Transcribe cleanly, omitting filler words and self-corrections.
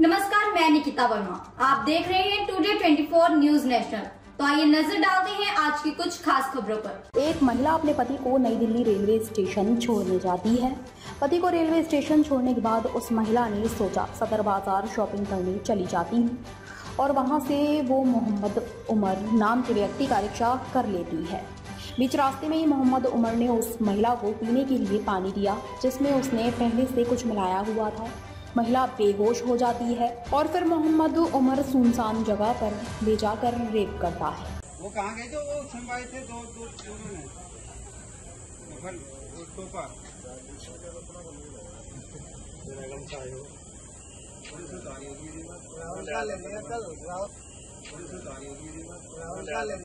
नमस्कार, मैं निकिता वर्मा। आप देख रहे हैं टुडे 24 न्यूज नेशनल। तो आइए नजर डालते हैं आज की कुछ खास खबरों पर। एक महिला अपने पति को नई दिल्ली रेलवे स्टेशन छोड़ने जाती है। पति को रेलवे स्टेशन छोड़ने के बाद उस महिला ने सोचा सदर बाजार शॉपिंग करने चली जाती हूँ, और वहाँ से वो मोहम्मद उमर नाम के व्यक्ति का रिक्शा कर लेती है। बीच रास्ते में ही मोहम्मद उमर ने उस महिला को पीने के लिए पानी दिया, जिसमें उसने पहले से कुछ मिलाया हुआ था। महिला बेहोश हो जाती है और फिर मोहम्मद उमर सुनसान जगह पर ले जाकर रेप करता है। वो कहाँ गए थे? वो छुड़वाए थे दोनों ने एक टोपा पुलिस